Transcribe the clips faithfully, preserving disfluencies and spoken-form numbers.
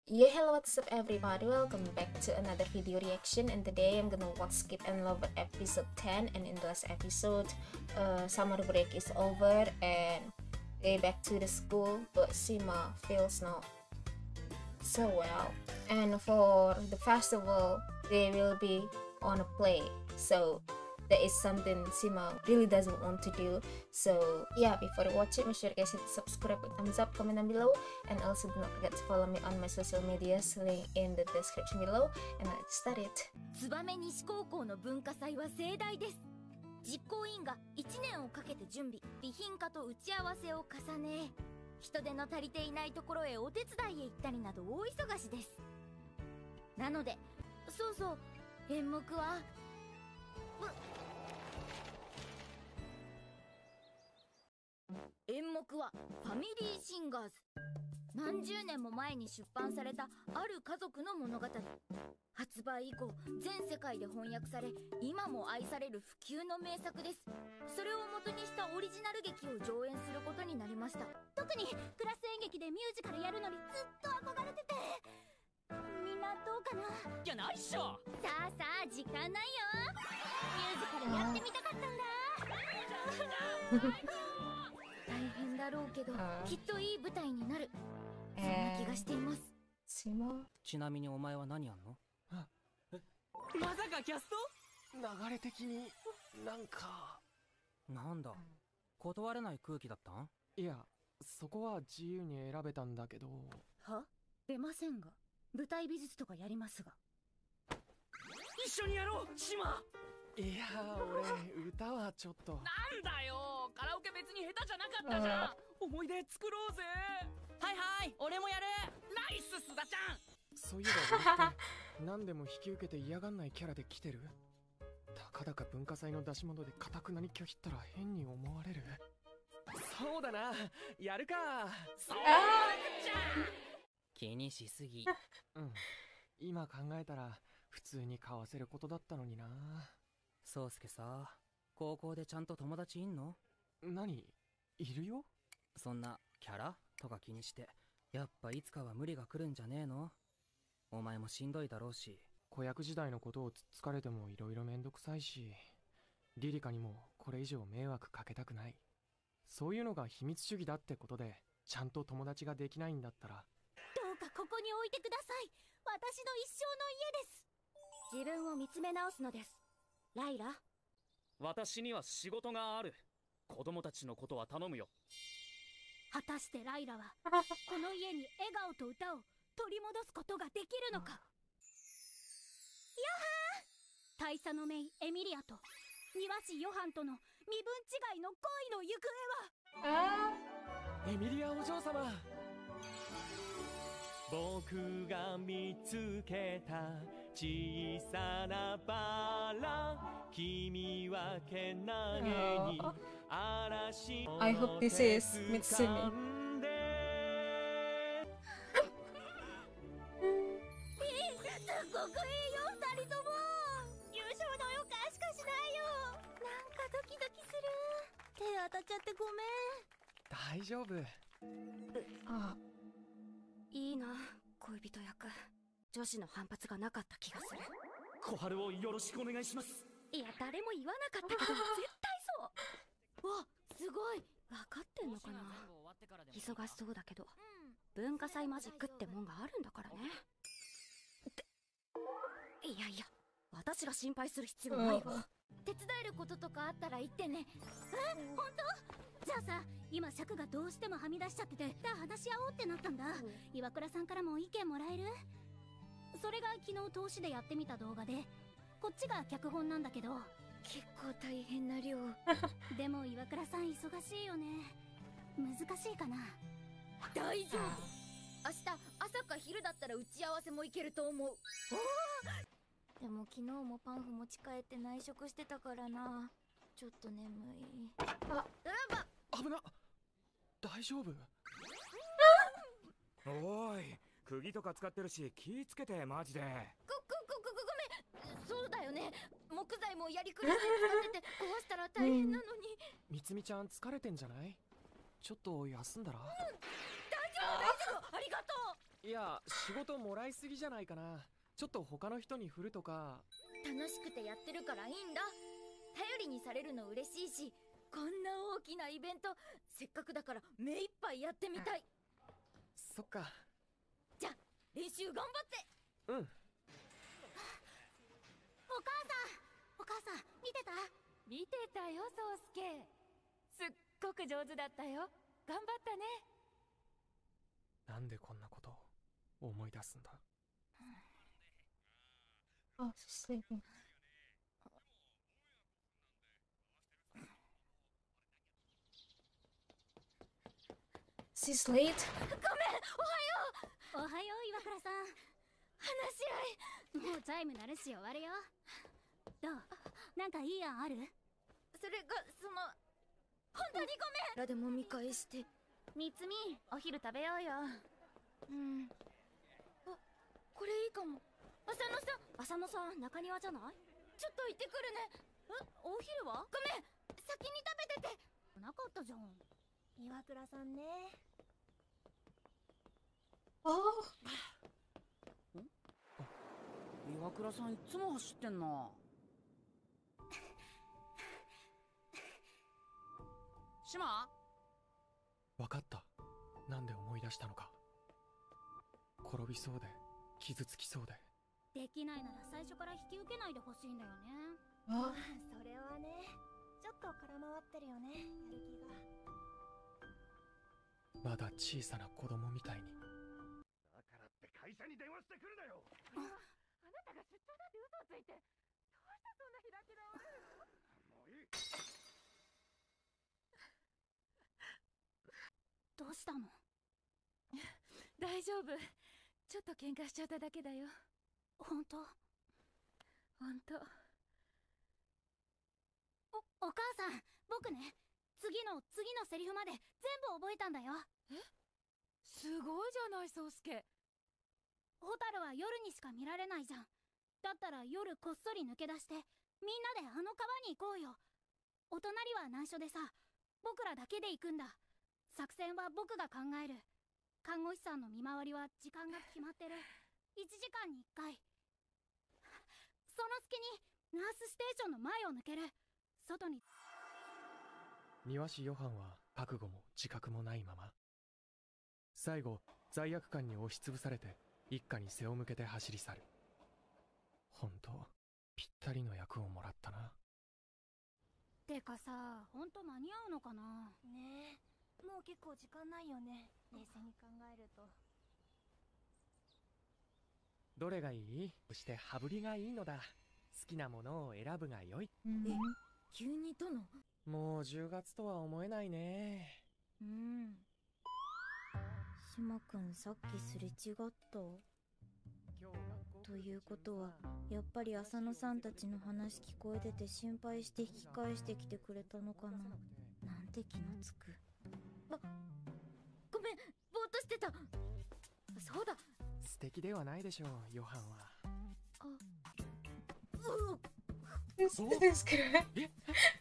Yeah, hello, what's up everybody? Welcome back to another video reaction, and today I'm gonna watch Skip and Lover episode ten. And in the last episode, uh, summer break is over and they back to the school, but Sima feels not so well. And for the festival, they will be on a play, so that is something Sima really doesn't want to do. So yeah, before you watch it, make sure you guys hit subscribe, thumbs up, comment down below, and also do not forget to follow me on my social medias, link in the description below. And let's start it. 燕西高校の文化祭は盛大です。実行委員がいちねんをかけて準備、備品化と打ち合わせを重ね、人手の足りていないところへお手伝いへ行ったりなど大忙しです。なので、そうそう、演目は演目はファミリーシンガーズ。何十年も前に出版されたある家族の物語。発売以降全世界で翻訳され、今も愛される不朽の名作です。それを元にしたオリジナル劇を上演することになりました。特にクラス演劇でミュージカルやるのにずっと憧れてて、みんなどうかな。 いや、ないっしょ。 さあさあ、時間ないよ。ミュージカルやってみたかったんだ。大変だろうけど、きっといい舞台になる。そんな気がしています。 Sima? ちなみにお前は何やんの？まさかキャスト？ 流れ的になんかなんだ、断れない空気だったん？ いや、そこは自由に選べたんだけど。 は？出ませんが、舞台美術とかやりますが。 一緒にやろう、島。 いや、俺歌はちょっと。 なんだよ、カラオケ別に下手じゃなかったじゃん。思い出作ろうぜ。はいはい、俺もやる。ナイス須田ちゃん。 そういえば俺って何でも引き受けて嫌がんないキャラで来てる？たかだか文化祭の出し物で固くなに拒否ったら変に思われる。そうだな、やるか。 そうだじゃん。気にしすぎ。 うん、今考えたら普通に交わせることだったのにな。 宗介さ、高校でちゃんと友達いんの？ 何？いるよ。 そんなキャラとか気にして、やっぱいつかは無理が来るんじゃねえの？お前もしんどいだろうし。 子役時代のことをつっつかれてもいろいろめんどくさいし、リリカにもこれ以上迷惑かけたくない。そういうのが秘密主義だってことで、ちゃんと友達ができないんだったら。 どうかここに置いてください。私の一生の家です。自分を見つめ直すのです。ライラ。 私には仕事がある。子供たちのことは頼むよ。 果たしてライラはこの家に笑顔と歌を取り戻すことができるのか。ヨハン、大佐の姪エミリアと庭師ヨハンとの身分違いの恋の行方は。 エミリアお嬢様。 僕が見つけた小さなバラ、君はけなげに嵐の I hope this is Mitsumi. すごくいいよ、二人とも。優勝の予感しかしないよ。なんかドキドキする。手当たっちゃってごめん。 大丈夫。 あ、 いいな、恋人役。女子の反発がなかった気がする。 小春をよろしくお願いします。 いや、誰も言わなかったけど絶対そう。わ、すごい。分かってんのかな。忙しそうだけど、文化祭マジックってもんがあるんだからね。っていやいや、私が心配する必要ないわ。手伝えることとかあったら言ってね。え、本当？じゃあさ、今尺がどうしてもはみ出しちゃってて、だ話し合おうってなったんだ。岩倉さんからも意見もらえる？それが昨日投資でやってみた動画で、こっちが脚本なんだけど、結構大変な量。でも岩倉さん忙しいよね。難しいかな。大丈夫。明日朝か昼だったら打ち合わせもいけると思う。おお。でも昨日もパンフ持ち帰って内職してたからな。ちょっと眠い。あ、うば。 危な。大丈夫？ おーい、釘とか使ってるし気ぃつけてマジで。 ごごごごごめん。そうだよね。木材もやりくりして使ってて壊したら大変なのに。 みつみちゃん疲れてんじゃない？ちょっと休んだら？ 大丈夫大丈夫、ありがとう。 いや、仕事もらいすぎじゃないかな。ちょっと他の人に振るとか。 楽しくてやってるからいいんだ。頼りにされるの嬉しいし、こんな大きなイベントせっかくだから目いっぱいやってみたい。 そっか。 じゃあ練習頑張って。 うん。 お母さんお母さん見てた？ 見てたよ、宗介。すっごく上手だったよ。頑張ったね。 なんでこんなことを思い出すんだ。 Oh, she's sleeping. She's late. ごめん。おはよう。おはよう岩倉さん。話し合いもうチャイム鳴るし終わるよ。どう？なんかいい案ある？それがその本当にごめん。らでも見返してみつみお昼食べようよ。うん。あ、これいいかも。浅野さん浅野さん中庭じゃない？ちょっと行ってくるね。え、お昼は？ごめん先に食べてて。なかったじゃん岩倉さんね。 Oh. 岩倉さんいつも走ってんな。島？ わかった。なんで思い出したのか。転びそうで傷つきそうで。 できないなら最初から引き受けないでほしいんだよね。 Oh. それはね、ちょっと空回ってるよね、やる気が。 まだ小さな子供みたいに。 だからって会社に電話してくるなよ。 あなたが出張だって嘘をついて、どうしてそんな開き直れるの？ もういい。 どうしたの？ 大丈夫。ちょっと喧嘩しちゃっただけだよ。 本当？ 本当。 お、お母さん、僕ね、次の次のセリフまで全部覚えたんだよ。 え？すごいじゃない、宗介。 ホタルは夜にしか見られないじゃん。だったら夜こっそり抜け出してみんなであの川に行こうよ。お隣は内緒でさ、僕らだけで行くんだ。作戦は僕が考える。看護師さんの見回りは時間が決まってる。いちじかんにいっかい。その隙にナースステーションの前を抜ける。外に。 庭師ヨハンは覚悟も自覚もないまま、最後罪悪感に押しつぶされて一家に背を向けて走り去る。本当ぴったりの役をもらったな。 てかさ、ほんと間に合うのかな。ねえ、もう結構時間ないよね、冷静に考えると。 どれがいい？そして羽振りがいいのだ。好きなものを選ぶがよい。 Mm-hmm. え、急にとの？ もうじゅうがつとは思えないね。 うん。島くんさっきすれ違った。ということはやっぱり浅野さんたちの話聞こえてて心配して引き返してきてくれたのかな。なんて気のつく。あ、ごめん、ぼーっとしてた。そうだ。 素敵ではないでしょう、ヨハンは。 あ、うう。 This is correct. え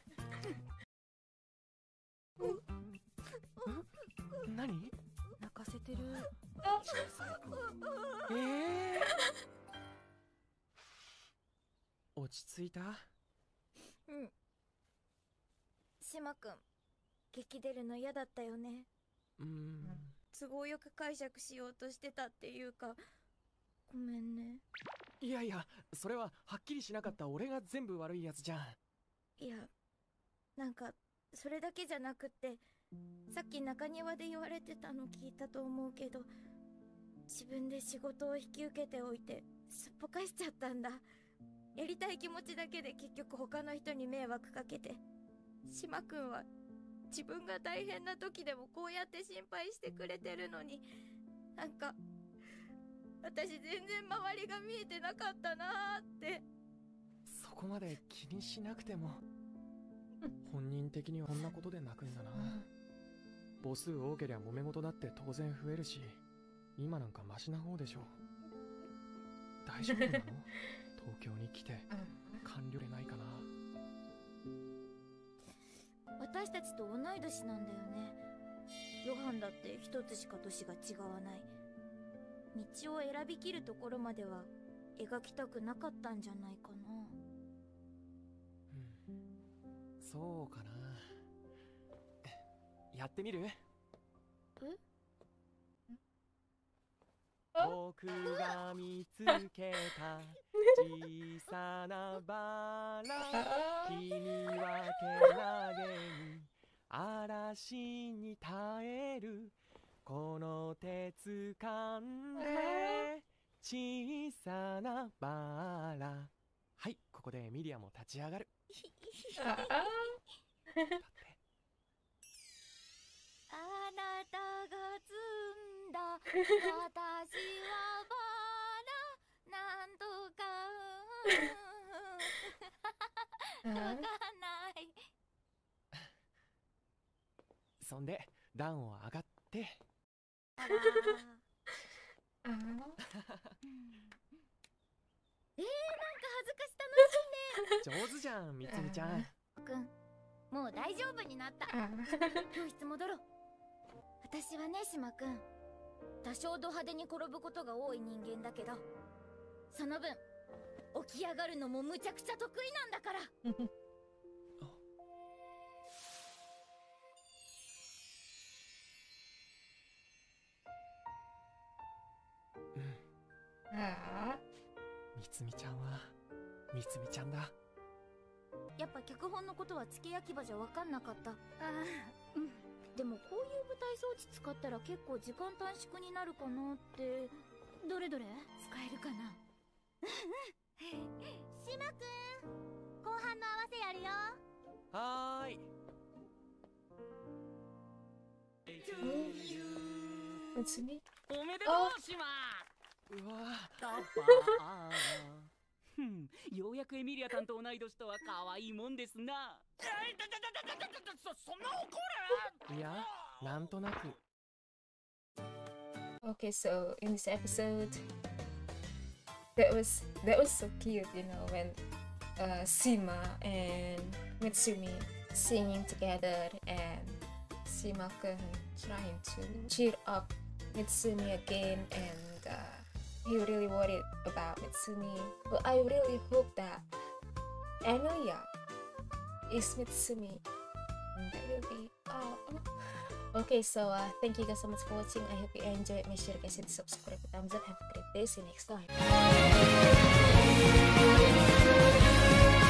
何？ 泣かせてる。 えー、落ち着いた？ うん。島くん、激出るの嫌だったよね。 うーん。 都合よく解釈しようとしてたっていうか、ごめんね。 いやいや、それははっきりしなかった俺が全部悪いやつじゃん。 いや、なんかそれだけじゃなくって、さっき中庭で言われてたの聞いたと思うけど、自分で仕事を引き受けておいてすっぽかしちゃったんだ。やりたい気持ちだけで結局他の人に迷惑かけて。島くんは自分が大変な時でもこうやって心配してくれてるのに、なんか私全然周りが見えてなかったなーって。 そこまで気にしなくても。本人的にはこんなことで泣くんだな。母数多けりゃ揉め事だって当然増えるし、今なんかマシな方でしょ。大丈夫なの？東京に来て完了でないかな。 私たちと同い年なんだよね。ヨハンだって一つしか年が違わない。 道を選びきるところまでは描きたくなかったんじゃないかな。 うん、そうかな。やってみる？ え？ 僕が見つけた小さなバラ、君はけなげに嵐に耐える、この手掴んで小さなバラ。はい、ここでエミリアも立ち上がる。だってあなたが摘んだ私はバラ、なんとかわかんない。 そんで段を上がって、 あらあえー、なんか恥ずかし楽しいね。 上手じゃんみつみちゃん。 くん、もう大丈夫になった。教室戻ろう。私はね、島くん、多少ド派手に転ぶことが多い人間だけど、その分起き上がるのもむちゃくちゃ得意なんだから。 みつみちゃんはみつみちゃんだ。 やっぱ脚本のことは付け焼き場じゃ分かんなかった。あー、うん。でもこういう舞台装置使ったら結構時間短縮になるかなって。どれどれ使えるかな。島くん、後半の合わせやるよ。 はーい。 別に。 おめでとう島。 うわパパあふん、ようやくエミリアさんと同い年とは可愛いもんですな。えい、だだだだだだだ、そそんな怒る？ いや、なんとなく。 Okay, so in this episode, that was that was so cute, you know, when uh, Shima and Mitsumi singing together, and Shima-kun trying to cheer up Mitsumi again, and uh, he really worried about Mitsumi. But I really hope that Emilia is Mitsumi, and that will be oh. Okay, so uh, thank you guys so much for watching. I hope you enjoyed. Make sure you guys hit subscribe, thumbs up. Have a great day. See you next time.